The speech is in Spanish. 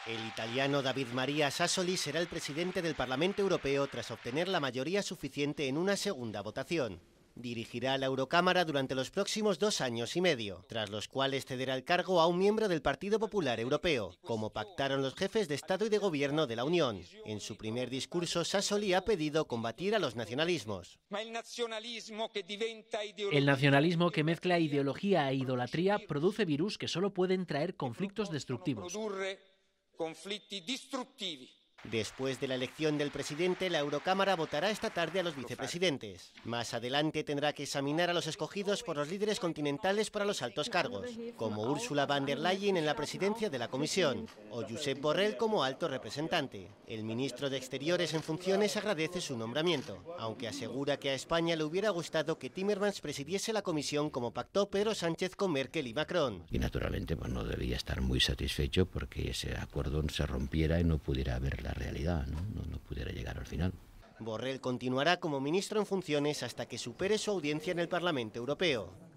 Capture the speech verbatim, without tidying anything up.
El italiano David María Sassoli será el presidente del Parlamento Europeo tras obtener la mayoría suficiente en una segunda votación. Dirigirá la Eurocámara durante los próximos dos años y medio, tras los cuales cederá el cargo a un miembro del Partido Popular Europeo, como pactaron los jefes de Estado y de Gobierno de la Unión. En su primer discurso, Sassoli ha pedido combatir a los nacionalismos. El nacionalismo que mezcla ideología e idolatría produce virus que solo pueden traer conflictos destructivos. Después de la elección del presidente, la Eurocámara votará esta tarde a los vicepresidentes. Más adelante tendrá que examinar a los escogidos por los líderes continentales para los altos cargos, como Ursula von der Leyen en la presidencia de la Comisión, o Josep Borrell como alto representante. El ministro de Exteriores en funciones agradece su nombramiento, aunque asegura que a España le hubiera gustado que Timmermans presidiese la Comisión como pactó Pedro Sánchez con Merkel y Macron. Y naturalmente pues, no debía estar muy satisfecho porque ese acuerdo se rompiera y no pudiera haber la realidad, ¿no? No, no pudiera llegar al final. Borrell continuará como ministro en funciones hasta que supere su audiencia en el Parlamento Europeo.